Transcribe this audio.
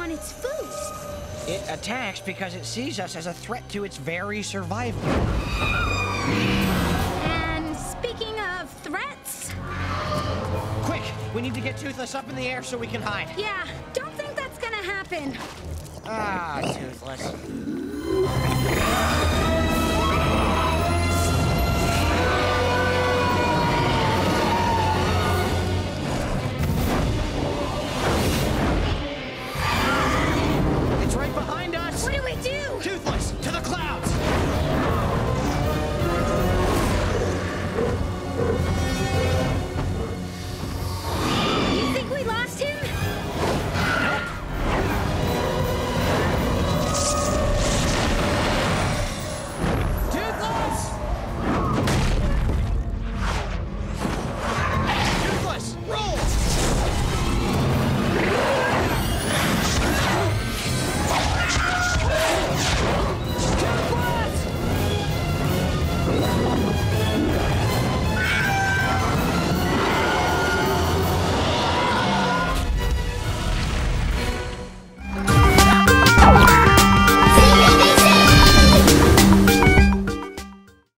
on its food? It attacks because it sees us as a threat to its very survival. And speaking of threats... Quick! We need to get Toothless up in the air so we can hide. Yeah, don't think that's gonna happen. Ah, Toothless.